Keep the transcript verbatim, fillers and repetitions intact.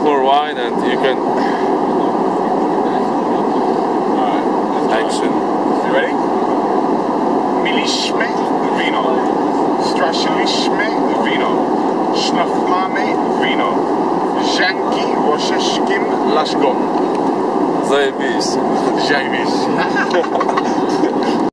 pour wine and you can... Alright, action. You ready? Mieliśmy wino. Straciliśmy wino. Sznaflamy wino. Zianki łoszeszkim laszką. Zajebiście. Zajebiście.